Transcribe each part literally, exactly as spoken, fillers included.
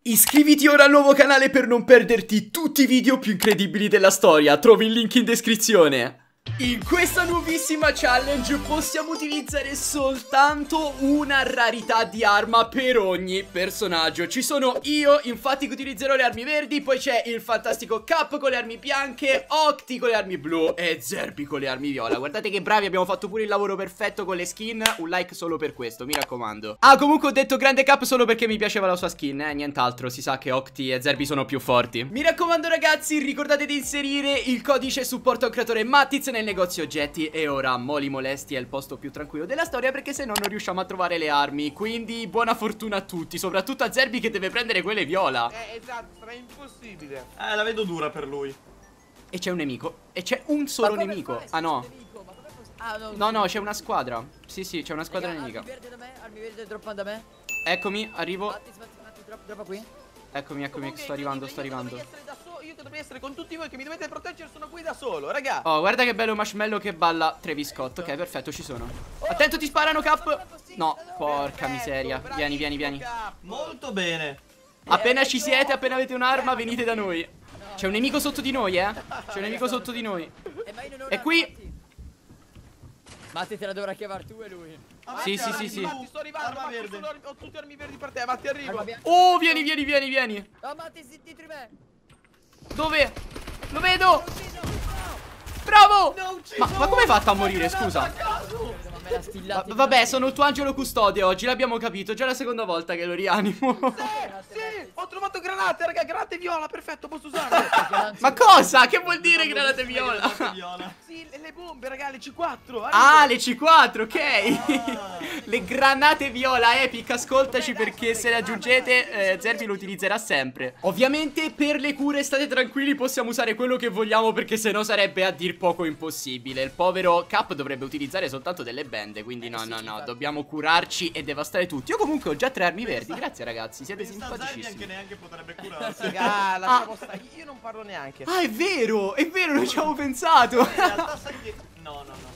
Iscriviti ora al nuovo canale per non perderti tutti i video più incredibili della storia. Trovi il link in descrizione. In questa nuovissima challenge possiamo utilizzare soltanto una rarità di arma per ogni personaggio. Ci sono io, infatti, che utilizzerò le armi verdi. Poi c'è il fantastico Cap con le armi bianche, Octi con le armi blu e Zerbi con le armi viola. Guardate che bravi, abbiamo fatto pure il lavoro perfetto con le skin. Un like solo per questo, mi raccomando. Ah, comunque ho detto grande Cap solo perché mi piaceva la sua skin, eh, nient'altro. Si sa che Octi e Zerbi sono più forti. Mi raccomando ragazzi, ricordate di inserire il codice supporto al creatore Mattiz nel negozio oggetti. E ora Moli Molesti è il posto più tranquillo della storia, perché se no non riusciamo a trovare le armi. Quindi buona fortuna a tutti, soprattutto a Zerbi che deve prendere quelle viola. Eh esatto, sarà impossibile. Eh la vedo dura per lui. E c'è un nemico. E c'è un solo nemico. Ah no. Ah, no, No no, c'è una squadra. Sì sì, c'è una squadra Raga, nemica. Armi verde da me, armi verde droppano da me. Eccomi, arrivo. Matti, Matti, Matti, drop, droppa qui. Eccomi, eccomi, sto arrivando, sto arrivando. Io che dovrei essere da solo, io che dovrei essere con tutti voi che mi dovete proteggere, sono qui da solo, raga. Oh, guarda che bello Marshmallow che balla Travis Scott. Ok, perfetto, ci sono. Attento, ti sparano, Cap. No, porca miseria. Vieni, vieni, vieni. Molto bene. Appena ci siete, appena avete un'arma, venite da noi. C'è un nemico sotto di noi, eh. C'è un nemico sotto di noi. Eh, ma io non ho E armi, qui. Matti. Matti te la dovrà chiamare tu e lui. Sì, sì, sì, sì. Matti, sto arrivando, Arma Matti, verde. sono- ho tutti armi verdi per te, Matti, arrivo. Arma bianca. Oh, vieni, vieni, vieni, vieni. Oh, Matti, si dietro di me. Dove? Lo vedo. Bravo. No, ucciso Ma, ma come hai fatto a morire, uno, scusa? a caso. Ma me l'ha stillata. Va- Vabbè, sono il tuo angelo custode oggi, l'abbiamo capito. Già la seconda volta che lo rianimo. Sì, sì, ho trovato granate, raga, granate viola, perfetto, posso usarle. Ma cosa? Che vuol dire granate viola? Granate viola. Sì, le, le bombe, raga, le C quattro. Ah, le C quattro, ok. Le granate viola, Epic, ascoltaci perché se le aggiungete eh, Zerbi lo utilizzerà sempre. Ovviamente per le cure state tranquilli, possiamo usare quello che vogliamo perché sennò sarebbe a dir poco impossibile. Il povero Cap dovrebbe utilizzare soltanto delle bende, quindi no, no, no, dobbiamo curarci e devastare tutti. Io comunque ho già tre armi verdi, grazie ragazzi, siete Pensa a Zerbi anche simpaticissimi. neanche potrebbe curarsi. Raga, lasciamo stare, io non parlo neanche. Ah, è vero, è vero, non ci avevo pensato. In realtà sai che... No, no, no.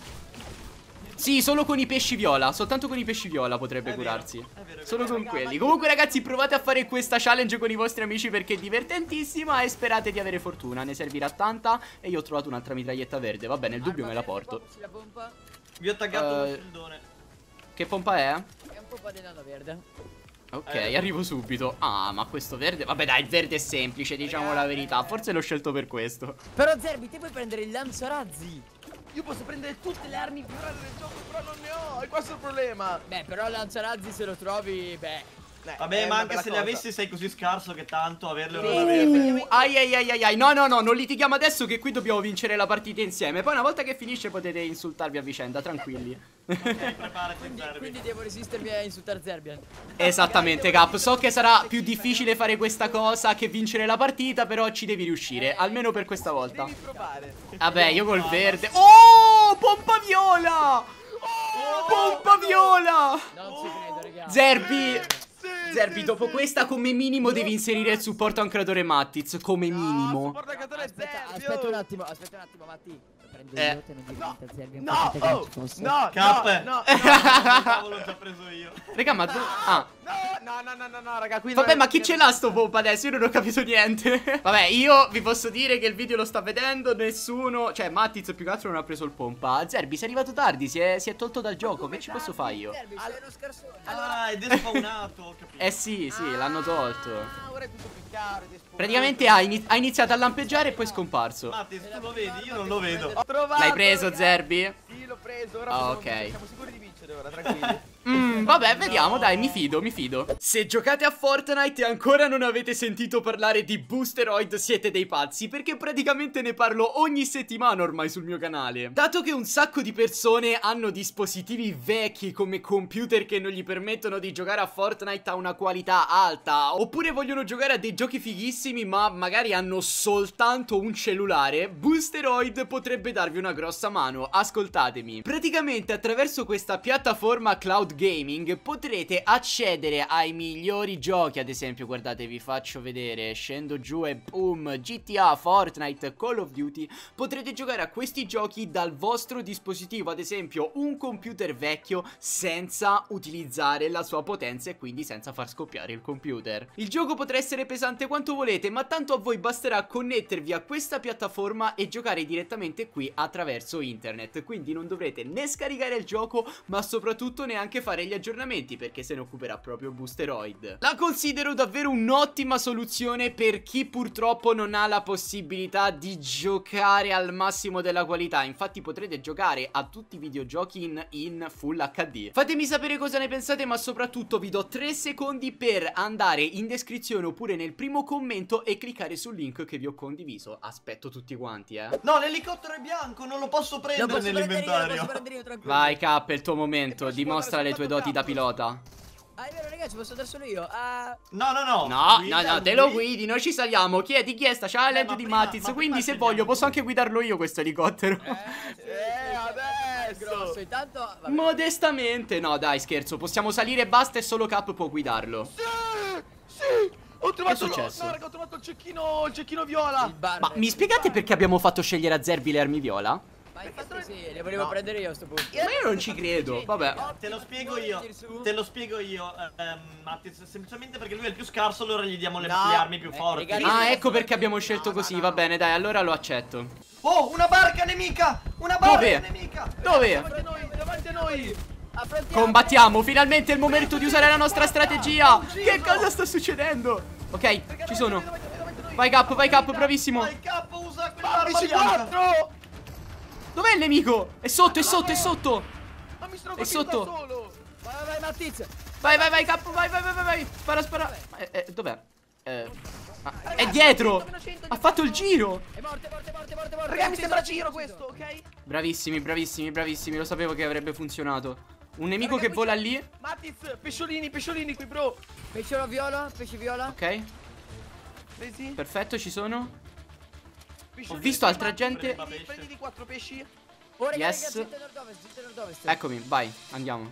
Sì, solo con i pesci viola. Soltanto con i pesci viola potrebbe È vero, curarsi. è vero, è vero. Solo con Raga, quelli. ma- Comunque ragazzi, provate a fare questa challenge con i vostri amici perché è divertentissima e sperate di avere fortuna. Ne servirà tanta. E io ho trovato un'altra mitraglietta verde. Va bene, il dubbio me la porto. Sì, la pompa. Vi ho taggato Eh, uno scildone. Che pompa è? È un pompa di nano verde. Ok, Eh. arrivo subito. Ah, ma questo verde... Vabbè dai, il verde è semplice, diciamo la verità. Forse l'ho scelto per questo. Però Zerbi, te puoi prendere il lanzarazzi. Io posso prendere tutte le armi violate del gioco, però non ne ho, e questo è il problema. Beh, però il lanzarazzi se lo trovi, beh. Eh, Vabbè, è ma una anche bella se le cosa. avessi sei così scarso che tanto averle Sì, non sì, avere. Uh, ai ai ai ai ai. No, no, no, non litighiamo adesso che qui dobbiamo vincere la partita insieme. Poi una volta che finisce potete insultarvi a vicenda, tranquilli. Ok, preparati Quindi, Zerbi. quindi devo resistermi a insultare Zerbian. Esattamente, Cap. So che sarà più difficile fare questa cosa che vincere la partita, però ci devi riuscire, almeno per questa volta. Devi provare. Vabbè, io col verde. Oh, pompa viola! Oh, pompa viola! Non ci credo, ragazzi. Zerbi, Sì, Zerbi, sì, dopo sì. questa come minimo devi inserire il supporto a un creatore Mattiz, come minimo. Supporto al creatore Aspetta, Zerbi, aspetta oh. un attimo, aspetta un attimo, Matti. Lo prendo Eh. io, te non dire No, niente a Zerbian. no, pensate che non oh, ci fosse. no, Cap. no, no, Il cavolo l'ho già preso io. Raga, ma tu... Ah. no, no, no, no, no, raga, qui Vabbè, non- ma chi ce l'ha sto pompa adesso? Io non ho capito niente. Vabbè, io vi posso dire che il video lo sta vedendo. Nessuno, cioè Mattiz più che altro non ha preso il pompa. Zerbi, sei arrivato tardi, si è, si è tolto dal gioco. Che ci posso fare io? Zerbi, sei uno scarsone. Ah, è despawnato, ho capito. Eh sì, sì, l'hanno tolto. Ah, ora è tutto più chiaro, ed esplorato. Praticamente ha, ini- ha iniziato a lampeggiare e poi è scomparso. Matti, se tu lo vedi, io non lo vedo. Ho trovato, L'hai preso, ragazzi. Zerbi? Sì, l'ho preso, ora Ah, possiamo ok. vincere, siamo sicuri di vincere ora, tranquilli. Mm, vabbè, vediamo, dai, mi fido, mi fido. Se giocate a Fortnite e ancora non avete sentito parlare di Boosteroid, siete dei pazzi, perché praticamente ne parlo ogni settimana ormai sul mio canale. Dato che un sacco di persone hanno dispositivi vecchi come computer che non gli permettono di giocare a Fortnite a una qualità alta, oppure vogliono giocare a dei giochi fighissimi ma magari hanno soltanto un cellulare, Boosteroid potrebbe darvi una grossa mano. Ascoltatemi. Praticamente attraverso questa piattaforma cloud Cloud Gaming potrete accedere ai migliori giochi. Ad esempio, guardate, vi faccio vedere. Scendo giù e boom, G T A, Fortnite, Call of Duty. Potrete giocare a questi giochi dal vostro dispositivo, ad esempio un computer vecchio, senza utilizzare la sua potenza e quindi senza far scoppiare il computer. Il gioco potrà essere pesante quanto volete, ma tanto a voi basterà connettervi a questa piattaforma e giocare direttamente qui attraverso internet. Quindi non dovrete né scaricare il gioco, ma soprattutto neanche fare gli aggiornamenti, perché se ne occuperà proprio Boosteroid. La considero davvero un'ottima soluzione per chi purtroppo non ha la possibilità di giocare al massimo della qualità. Infatti potrete giocare a tutti i videogiochi in, in Full H D. Fatemi sapere cosa ne pensate, ma soprattutto vi do tre secondi per andare in descrizione oppure nel primo commento e cliccare sul link che vi ho condiviso. Aspetto tutti quanti, eh. No, l'elicottero è bianco, non lo posso prendere Lo posso prendere io, lo posso nell'inventario. prendere io, tranquillo. Vai K, è il tuo momento. Dimostra le tue doti da pilota. Ah, è vero, ragazzi, posso andare solo io. Ah, No, no, no. No, Guida no, no, te lo lui. guidi, noi ci saliamo. Chiedi chi è sta challenge Eh, ma di prima- Mattiz. ma Quindi prima se scegliamo. voglio posso anche guidarlo io questo elicottero. eh, sì, Eh, adesso. grosso. Intanto, vabbè. Modestamente. No, dai, scherzo. Possiamo salire e basta e solo Cap può guidarlo. Sì, sì. Ho trovato Che è successo? No, raga, ho trovato il cecchino, il cecchino viola. Il bar- Ma mi spiegate perché abbiamo fatto scegliere a Zerbi le armi viola? Ma infatti sì, le volevo prendere io a sto punto. Ma io non ci credo. Vabbè. Te lo spiego io. Te lo spiego io, ehm, Mattiz, semplicemente perché lui è il più scarso, allora gli diamo le, No. le armi più Eh, forti. regali- Ah, ecco perché abbiamo scelto così. Va bene, dai, allora lo accetto. Oh, una barca nemica! Una barca Dove? nemica! Dove? Davanti a noi, davanti a noi. Affrontiamo. Combattiamo, finalmente è il momento di usare la nostra strategia. Che cosa sta succedendo? Ok, ci sono. Vai Cap, vai Cap, bravissimo. Vai, K, usa quell'arma Fammici bianca! quattro. Dov'è il nemico? È sotto, è sotto, è sotto. Ma mi sono È colpito sotto. da solo. Vai, vai, vai, Mattiz. Vai, vai, vai, Cap, vai, vai, vai, vai, vai. Spara, spara. Eh, eh, dov'è? Eh, ah, è dietro. Ha fatto il giro. È morto, è morto, è morto, è morto, è morto. Raga, mi Ucciso, sembra ucciso, giro ucciso. questo, ok? Bravissimi, bravissimi, bravissimi. Lo sapevo che avrebbe funzionato. Un nemico Raga, che qui vola c'è- lì. Mattiz, pesciolini, pesciolini qui, bro. Pesce viola, pesce viola. Ok, Vedi? perfetto, ci sono. Pesciolini, visto altra Mattiz, gente. Prendi, prendi di quattro pesci. Oh, raga, Yes. raga, gente nord-ovest, gente nord-ovest. Eccomi, vai, andiamo.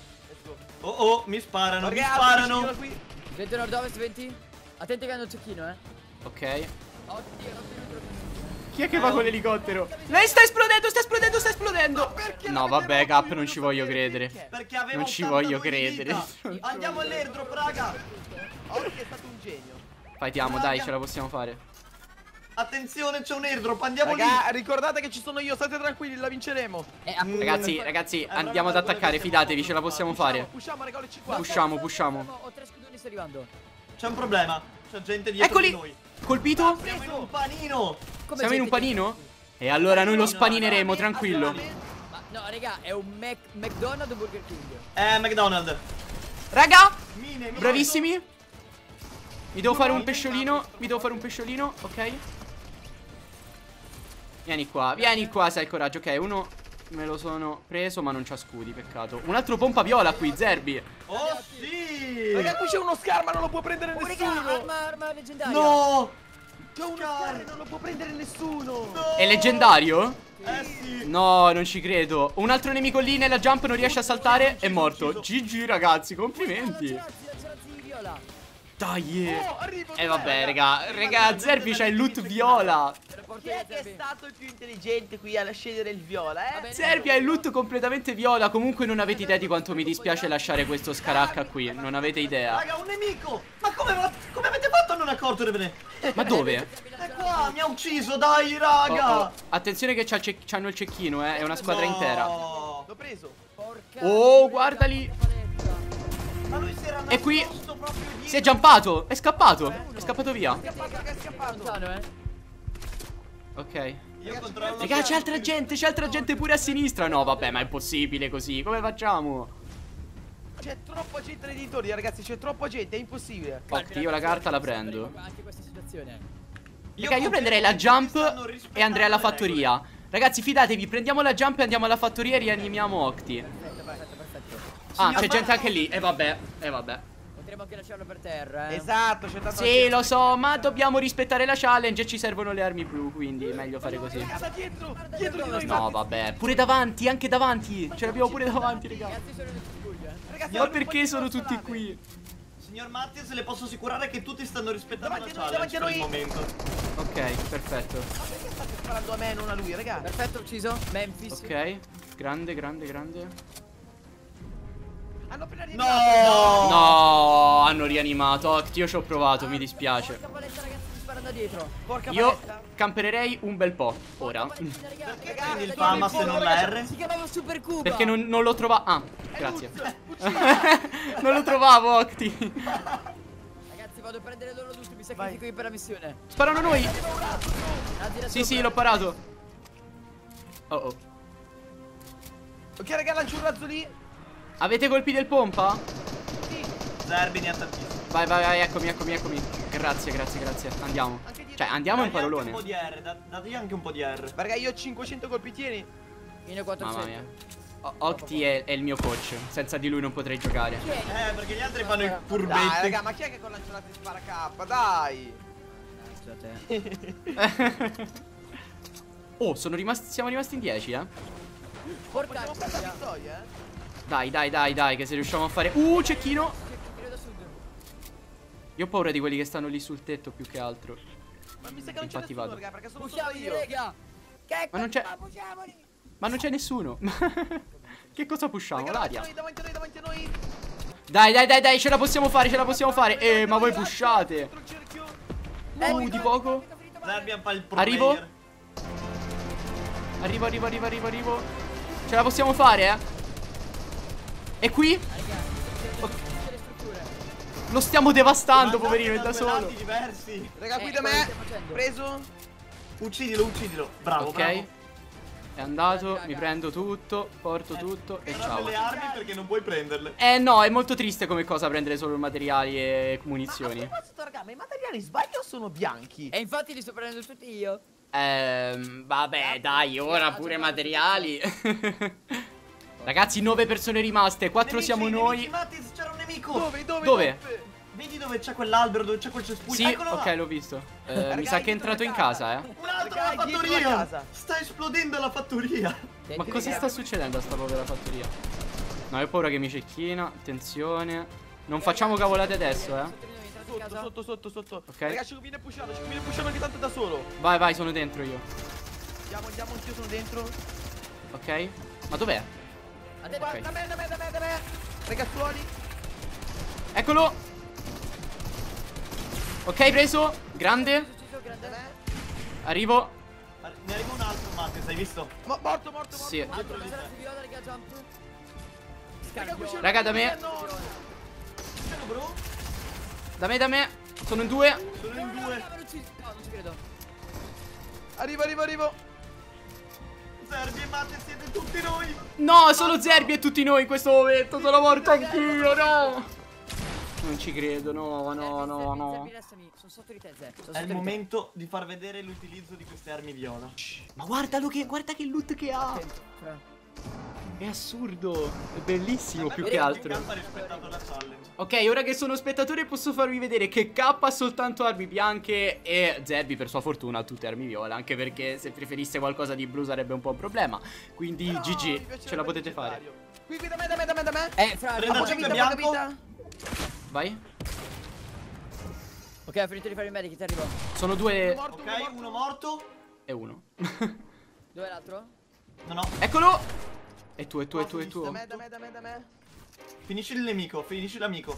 Oh, oh, mi sparano, mi Raga, sparano! pesciolino qui. Gente nord-ovest, venti. Attenti che hanno un cecchino, eh. Ok. Oddio, oddio. Chi è che va con l'elicottero? Lei sta esplodendo, sta esplodendo, sta esplodendo. Perché No, l'avete vabbè, rotto? Cap, Io non voglio ci voglio sapere credere. perché. Perché avevo Non ci ottantadue voglio di credere. vita. Andiamo all'airdrop, raga! Oggi è stato un genio. Fightiamo, dai, ce la possiamo fare. Attenzione, c'è un airdrop, andiamo Raga, ricordate che ci sono io, state tranquilli, la vinceremo. Eh, appunto. Ragazzi, ragazzi, andiamo ad attaccare, fidatevi, ce la possiamo fare. Pushiamo, raga, le cinquanta. Pushiamo, pushiamo. Ho tre scudoni, sta arrivando. lì! C'è un problema, c'è gente dietro Eccoli. di noi. Colpito? Siamo in un panino! Come Siamo in un siete? panino? E allora noi lo spanineremo, tranquillo. Ma no, raga, è un Mac McDonald's o Burger King? Eh, McDonald's. Raga, Mine, mine. bravissimi. Mi devo fare un pesciolino, mi devo fare un pesciolino, ok. Vieni qua, vieni qua, se hai il coraggio. Ok, uno me lo sono preso, ma non c'ha scudi, peccato. Un altro pompa viola qui, Zerbi. Oh, sì! Raga, qui c'è uno scar, ma non lo può prendere Oh, raga, nessuno. arma, arma leggendaria. No! C'è uno scar, non lo può prendere nessuno. No! È leggendario? Eh sì! No, non ci credo. Un altro nemico lì nella jump non riesce a saltare, è morto. G G ragazzi, complimenti. Lanciarazzi viola. Dai. Oh, arrivo. E eh, vabbè, raga, raga, Zerbi c'ha il loot viola. Chi è che è stato il più intelligente qui a scegliere il viola, eh? Zerbi ha il loot completamente viola. Comunque non avete idea di quanto mi dispiace lasciare questo scaracca qui. Non avete idea. Raga, un nemico! Ma come, va- come avete fatto a non accorgervene? Ma dove? È qua, mi ha ucciso, dai, Oh, raga! oh. Attenzione che c'ha il cec- c'hanno il cecchino, eh. È una squadra No. intera. L'ho preso. Porca. Oh, guardali. Ma lui si era E qui nascosto proprio dietro. si è jumpato. È scappato. È scappato via. Scappato, raga, è scappato. Lontano, eh. Ok. Io controllo. Raga, c'è altra gente, c'è altra gente pure a sinistra. No, vabbè, ma è impossibile così. Come facciamo? C'è troppa gente nei dintorni, ragazzi, c'è troppa gente, è impossibile. Octi, io la carta la prendo. Anche questa situazione. Raga, io prenderei la jump e andrei alla fattoria. Ragazzi, fidatevi, prendiamo la jump e andiamo alla fattoria e rianimiamo Octi. Perfetto, perfetto, perfetto. Ah, c'è gente anche lì. E vabbè, e vabbè. Potremmo anche lasciarlo per terra, eh. Esatto, c'è tanta Sì, lo so, ma dobbiamo rispettare la challenge e ci servono le armi blu, quindi è meglio fare così. Guarda dietro, dietro di noi. No, vabbè, pure davanti, anche davanti. Ce l'abbiamo pure davanti, raga. Ragazzi, sono in buio, eh. ragazzi, Ma hanno un po' perché di sono corso tutti lame. qui? Signor Mattias, le posso assicurare che tutti stanno rispettando Davanti la a noi, challenge davanti a per il noi. momento. Ok, perfetto. Ma perché state sparando a me e non a lui, raga? Perfetto, ucciso. Memphis. Ok, grande, grande, grande. Hanno appena No! rianimato. No, hanno rianimato. Octi, io ci ho provato, mi dispiace. Porca paletta, ragazzi, mi sparano da dietro. Porca Io paletta. campererei un bel po' ora. Palettina, raga. Perché Raga, prendi il da Famas dietro. e non la R? Si chiamava Super Cuba. Perché non, non lo trovavo. Ah, grazie. Luz, uccidi. Non lo trovavo, Octi. Ragazzi, vado a prendere loro tutti. Mi sacrifico io per la missione. Sparano a noi. Anzi, da Sì, sì, sopra. l'ho parato. Oh, oh. Ok, raga, lancio un razzo lì. Avete colpi del pompa? Sì. Zerbi ne ha tantissimi. Vai, vai, vai, eccomi, eccomi, eccomi. Grazie, grazie, grazie. Andiamo. Anche dietro. Cioè, andiamo in Dagli anche parolone. un po' di R, da- dategli anche un po' di R. Ma raga, io ho cinquecento colpi, tieni. Io ne ho quattrocento. Mamma mia. O- Octi è, è il mio coach. Senza di lui non potrei giocare. Chi è? Eh, perché gli altri fanno i Dai, furbetti. raga, ma chi è che con lanciolati spara K? Dai. Scusate. Oh, sono rimasti, siamo rimasti in dieci, eh. Porca Possiamo fare la miseria. vittoria, eh? Dai, dai, dai, dai, che se riusciamo a fare. Uh, cecchino. Tiro da sud. Io ho paura di quelli che stanno lì sul tetto più che altro. Ma mi sa che non c'è Infatti nessuno, vado. raga, perché sono solo Pusciamoli, io. raga. Che Ma non c'è- ma pusciamoli. Ma non c'è nessuno. Che cosa pusciamo? Raga, davanti a L'aria. noi, davanti a noi, davanti a noi. Dai, dai, dai, dai, ce la possiamo fare, ce la possiamo fare. Eh, ma voi Davanti a noi, pushate. dentro il cerchio. Uh, di poco. Zerbi fa il pro Arrivo? player. Arrivo, arrivo, arrivo, arrivo, arrivo. Ce la possiamo fare, eh. E qui? Tutte le strutture. Lo stiamo devastando, Mandate poverino, è da da due solo. lati diversi. Raga, qui Eh, da cosa me. stiamo facendo? Preso. Uccidilo, uccidilo. Bravo, Ok. bravo. È andato, mi prendo tutto, porto tutto e Però ciao. le armi perché non puoi prenderle. Eh no, è molto triste come cosa prendere solo materiali e Ma munizioni. a proposito, raga, ma i materiali sbaglio o sono bianchi? E infatti li sto prendendo tutti io. Ehm, vabbè, dai, ora pure materiali. Ragazzi, nove persone rimaste, quattro Nemici, siamo nemici, noi. Mattias, c'era un nemico. Dove, dove, Dove? Vedi dove c'è quell'albero, dove c'è quel cespuglio? Sì, Eccolo ok, là. l'ho visto. Eh, Raga, mi sa che è dietro entrato la in casa. casa, eh. Un altro Raga, alla è dietro la fattoria. casa. Sta esplodendo la fattoria. Ma cosa sta succedendo a sta povera fattoria? No, ho paura che mi cecchina. Attenzione. Non facciamo cavolate adesso, eh. Sotto, sotto, sotto, sotto. Ok. Raga, ci conviene pushare, ci conviene pushare anche tanto da solo. Vai, vai, sono dentro io. Andiamo, andiamo, anch'io sono dentro. Ok. Ma dov'è? Guarda, Ok. da me, da me, da me, da me. Ragazzuoli. Eccolo. Ok, preso. Grande. Da me. Arrivo. Ne arriva un altro, Mattias, hai visto? Mo- morto, morto, morto. Sì. morto. Altro sarà su viola, raga, jump. Raga, qui c'è un Raga, da me. no, no. Ciao, bro. Da me, da me. Sono in due. Sono in due. No, non ci credo. Arrivo, arrivo, arrivo. Zerbi e Mattias siete tutti noi. No, solo Zerbi e tutti noi in questo momento. Sono morto anch'io, no. Non ci credo, no, no, no, no. Sono sotto di te, Zé. Sono È sotto il di te. momento di far vedere l'utilizzo di queste armi viola. Ma guardalo che, guarda che loot che ha. Fra. È assurdo. È bellissimo più Perché che in altro. campo ha rispettato la challenge. Ok, ora che sono spettatore posso farvi vedere che K ha soltanto armi bianche e Zerbi per sua fortuna ha tutte armi viola. Anche perché se preferisse qualcosa di blu sarebbe un po' un problema. Quindi No, mi G G, piaceva ce la potete il fare. leggendario. Qui, qui da me, da me, da me, da me. Eh, fra. Prendo Poca il vita, bianco. poca vita. Vai. Ok, ho finito di fare il medic, ti arrivo. Sono Uno due morto, uno Ok, morto. uno morto. e uno. Dov'è l'altro? No, no. Eccolo. E tu, e tu, e tu, e Da tu. me, da me, da me, da me. Finisci il nemico, finisci l'amico.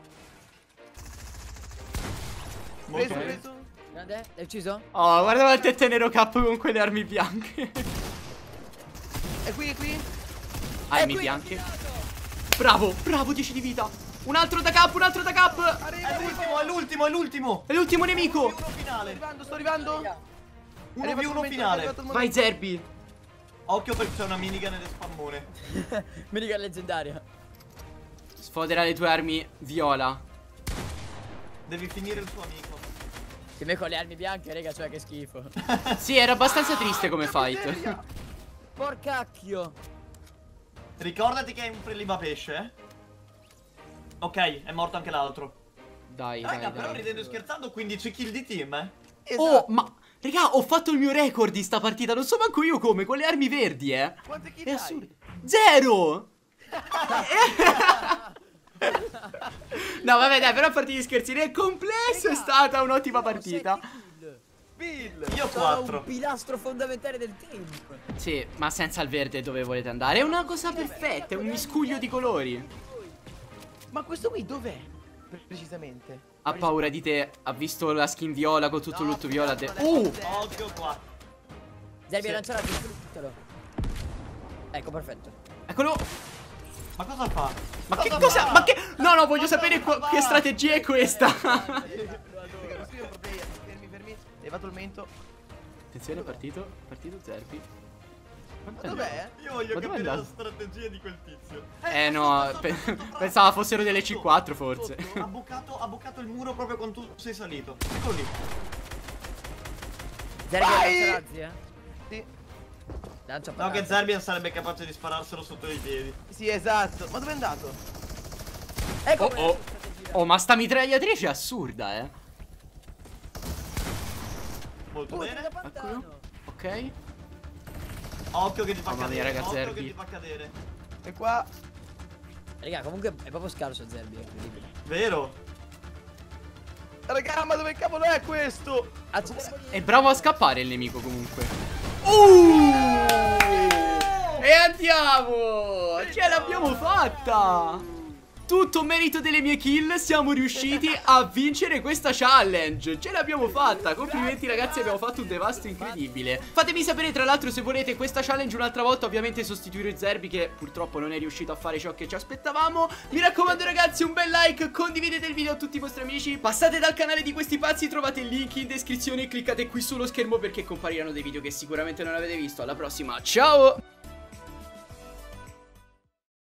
Preso, Ok. preso. Grande? L'hai ucciso? Oh, guarda il tette nero K con quelle armi bianche. È qui, è qui. Armi qui, bianche. Bravo, bravo, dieci di vita. Un altro da K, un altro da K. Arriva, È arriva. l'ultimo, è l'ultimo, è l'ultimo. È l'ultimo Uno nemico. v uno Sto finale. arrivando, sto arrivando. Uno È v arrivato il uno momento, è finale. arrivato il Vai momento. Zerbi. Occhio perché c'è una minigun ed è spammone. Minigun leggendaria. Sfodera le tue armi viola. Devi finire il suo amico. Che me con le armi bianche, raga, cioè che schifo. Sì, era abbastanza triste come fight. Porcacchio. Ricordati che è un prelievo a pesce, eh. Ok, è morto anche l'altro. Dai, Raga, dai, però dai. ridendo e scherzando, quindici kill di team, eh. Esatto. Oh, ma raga, ho fatto il mio record in sta partita. Non so manco io come, con le armi verdi, eh. Quante kill È hai? assurdo. Zero. No, vabbè, dai, però a parte gli scherzi, nel complesso è stata un'ottima partita. Bill. Io Sono quattro. un pilastro fondamentale del team. Sì, ma senza il verde dove volete andare? È una cosa perfetta, è un miscuglio di colori. Ma questo qui dov'è? Precisamente. Ha paura di te, ha visto la skin viola con tutto l'ultimo viola. de- Uh! Occhio qua. Zerbi Sì. lanciato, distruttelo. Ecco, perfetto. Eccolo! Ma cosa fa? Ma che Cosa cosa? fa? Ma che... No, no, voglio Cosa sapere qua- fa? che strategia è questa. Raga, questo è un pro player. Fermi, fermi. È arrivato il mento. Attenzione, è partito, partito Zerbi. Ma dov'è? Io voglio Ma dove è capire la andato? strategia di quel tizio. Eh no, pe- pensavo fossero delle C quattro forse. Ha bucato, ha bucato il muro proprio quando tu sei salito. Eccolo lì. Zerbi Vai! lancia razzi, eh. Sì. Lancia No, patate. che Zerbian sarebbe capace di spararselo sotto i piedi. Sì, esatto. Ma dove è andato? Ecco Oh, quella oh. strategia. Oh, ma sta mitragliatrice è assurda, eh. Molto Puttana bene. da pantano. Eccolo. Ok. Occhio che ti fa Mamma mia, cadere. raga, Occhio Zerbi. che ti fa cadere. E qua. Raga, comunque è proprio scarso Zerbi, è incredibile. Vero? Raga, ma dove cavolo è questo? Accidenti. È bravo a scappare il nemico comunque. Uh! E andiamo! Ce l'abbiamo fatta! Tutto merito delle mie kill, siamo riusciti a vincere questa challenge. Ce l'abbiamo fatta, complimenti ragazzi, abbiamo fatto un devasto incredibile. Fatemi sapere tra l'altro se volete questa challenge un'altra volta. Ovviamente sostituire Zerbi che purtroppo non è riuscito a fare ciò che ci aspettavamo. Mi raccomando ragazzi, un bel like, condividete il video a tutti i vostri amici. Passate dal canale di questi pazzi, trovate il link in descrizione. Cliccate qui sullo schermo perché compariranno dei video che sicuramente non avete visto. Alla prossima, ciao!